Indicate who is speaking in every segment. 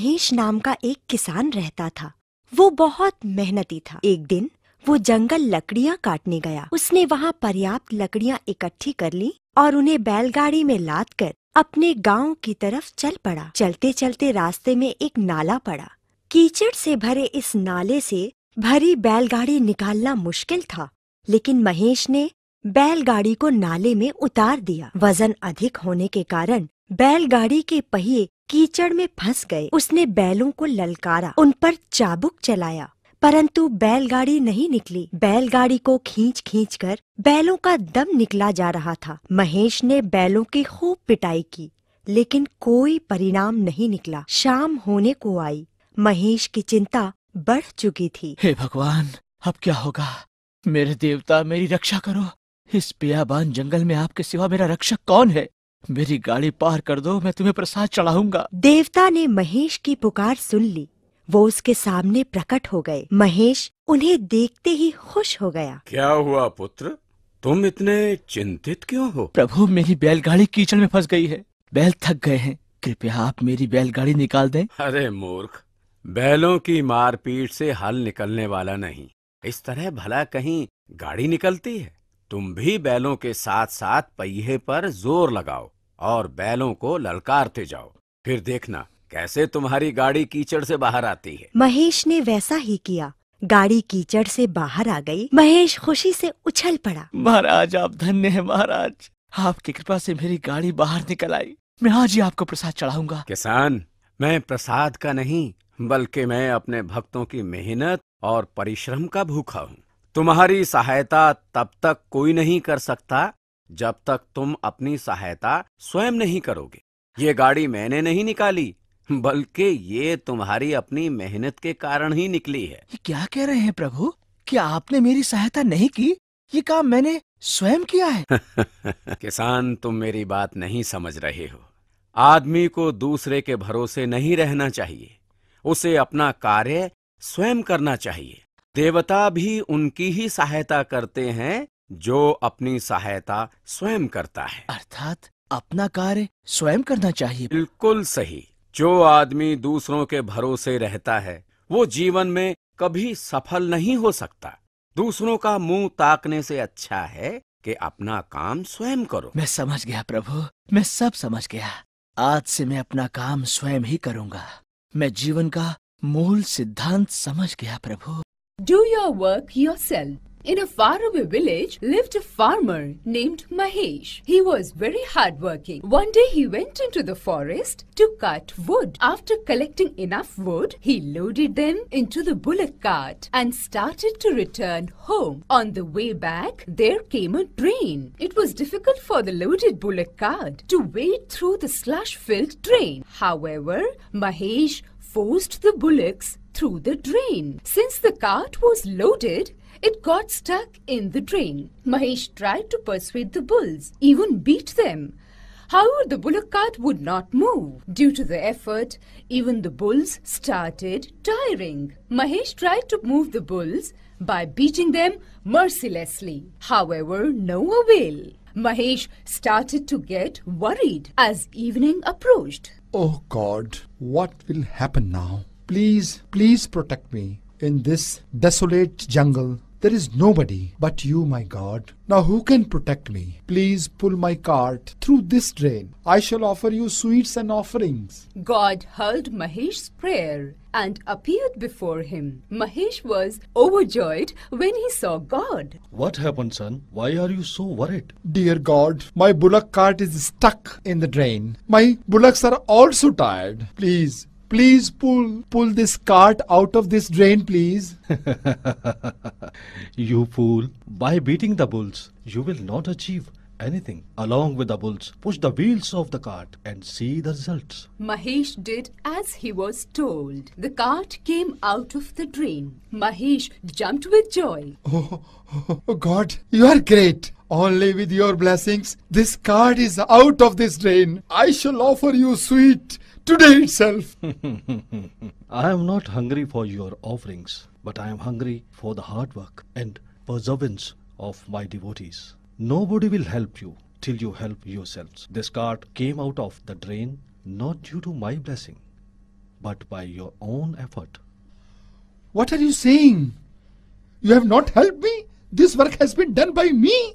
Speaker 1: महेश नाम का एक किसान रहता था। वो बहुत मेहनती था। एक दिन वो जंगल लकड़ियाँ काटने गया। उसने वहाँ पर्याप्त लकड़ियाँ इकट्ठी कर ली और उन्हें बैलगाड़ी में लाद कर अपने गांव की तरफ चल पड़ा। चलते चलते रास्ते में एक नाला पड़ा। कीचड़ से भरे इस नाले से भरी बैलगाड़ी निकालना मुश्किल था, लेकिन महेश ने बैलगाड़ी को नाले में उतार दिया। वजन अधिक होने के कारण बैलगाड़ी के पहिए कीचड़ में फंस गए। उसने बैलों को ललकारा, उन पर चाबुक चलाया, परंतु बैलगाड़ी नहीं निकली। बैलगाड़ी को खींच खींच कर बैलों का दम निकला जा रहा था। महेश ने बैलों की खूब पिटाई की, लेकिन कोई परिणाम नहीं निकला। शाम होने को आई। महेश की चिंता बढ़ चुकी थी।
Speaker 2: हे भगवान, अब क्या होगा? मेरे देवता, मेरी रक्षा करो। इस बियाबान जंगल में आपके सिवा मेरा रक्षक कौन है? मेरी गाड़ी पार कर दो, मैं तुम्हें प्रसाद चढ़ाऊंगा।
Speaker 1: देवता ने महेश की पुकार सुन ली। वो उसके सामने प्रकट हो गए। महेश उन्हें देखते ही खुश हो गया।
Speaker 3: क्या हुआ पुत्र, तुम इतने चिंतित क्यों हो?
Speaker 2: प्रभु, मेरी बैलगाड़ी कीचड़ में फंस गई है। बैल थक गए हैं, कृपया आप मेरी बैलगाड़ी निकाल दें।
Speaker 3: अरे मूर्ख, बैलों की मारपीट से हल निकलने वाला नहीं। इस तरह भला कहीं गाड़ी निकलती है? तुम भी बैलों के साथ साथ पहिए पर जोर लगाओ और बैलों को ललकारते जाओ, फिर देखना कैसे तुम्हारी गाड़ी कीचड़ से बाहर आती है।
Speaker 1: महेश ने वैसा ही किया। गाड़ी कीचड़ से बाहर आ गई। महेश खुशी से उछल पड़ा।
Speaker 2: महाराज, आप धन्य हैं महाराज। आपकी कृपा से मेरी गाड़ी बाहर निकल आई। मैं आज ही आपको प्रसाद चढ़ाऊंगा।
Speaker 3: किसान, मैं प्रसाद का नहीं बल्कि मैं अपने भक्तों की मेहनत और परिश्रम का भूखा हूँ। तुम्हारी सहायता तब तक कोई नहीं कर सकता जब तक तुम अपनी सहायता स्वयं नहीं करोगे। ये गाड़ी मैंने नहीं निकाली, बल्कि ये तुम्हारी अपनी मेहनत के कारण ही निकली है।
Speaker 2: ये क्या कह रहे हैं प्रभु? क्या आपने मेरी सहायता नहीं की? ये काम मैंने स्वयं किया है।
Speaker 3: किसान, तुम मेरी बात नहीं समझ रहे हो। आदमी को दूसरे के भरोसे नहीं रहना चाहिए। उसे अपना कार्य स्वयं करना चाहिए। देवता भी उनकी ही सहायता करते हैं जो अपनी सहायता स्वयं करता है।
Speaker 2: अर्थात अपना कार्य स्वयं करना चाहिए।
Speaker 3: बिल्कुल सही। जो आदमी दूसरों के भरोसे रहता है वो जीवन में कभी सफल नहीं हो सकता। दूसरों का मुंह ताकने से अच्छा है कि अपना काम स्वयं करो।
Speaker 2: मैं समझ गया प्रभु, मैं सब समझ गया। आज से मैं अपना काम स्वयं ही करूंगा। मैं जीवन का मूल सिद्धांत समझ गया प्रभु।
Speaker 4: Do your work yourself. In a faraway village lived a farmer named Mahesh. He was very hardworking. One day he went into the forest to cut wood. After collecting enough wood, he loaded them into the bullock cart and started to return home. On the way back, there came a drain. It was difficult for the loaded bullock cart to wade through the slush-filled drain. However, Mahesh forced the bullocks through the drain. Since the cart was loaded, it got stuck in the drain. Mahesh tried to persuade the bulls, even beat them. However, the bullock cart would not move. Due to the effort, even the bulls started tiring. Mahesh tried to move the bulls by beating them mercilessly. However, no avail. Mahesh started to get worried as evening approached.
Speaker 5: Oh God, what will happen now? Please, please protect me. In this desolate jungle, there is nobody but you, my God. Now who can protect me? Please pull my cart through this drain. I shall offer you sweets and offerings.
Speaker 4: God heard Mahesh's prayer and appeared before him. Mahesh was overjoyed when he saw God.
Speaker 6: What happened, son? Why are you so worried?
Speaker 5: Dear God, my bullock cart is stuck in the drain. My bullocks are also tired. Please pull this cart out of this drain, please.
Speaker 6: You fool. By beating the bulls, you will not achieve anything. Along with the bulls, push the wheels of the cart and see the results.
Speaker 4: Mahesh did as he was told. The cart came out of the drain. Mahesh jumped with joy.
Speaker 5: Oh God, you are great. Only with your blessings, this cart is out of this drain. I shall offer you sweet today itself.
Speaker 6: I am not hungry for your offerings, but I am hungry for the hard work and perseverance of my devotees. Nobody will help you till you help yourselves. This cart came out of the drain not due to my blessing, but by your own effort.
Speaker 5: What are you saying? You have not helped me? This work has been done by me.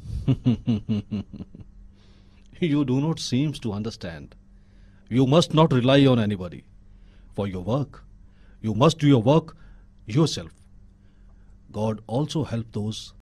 Speaker 6: You do not seem to understand. You must not rely on anybody for your work. You must do your work yourself. God also helps those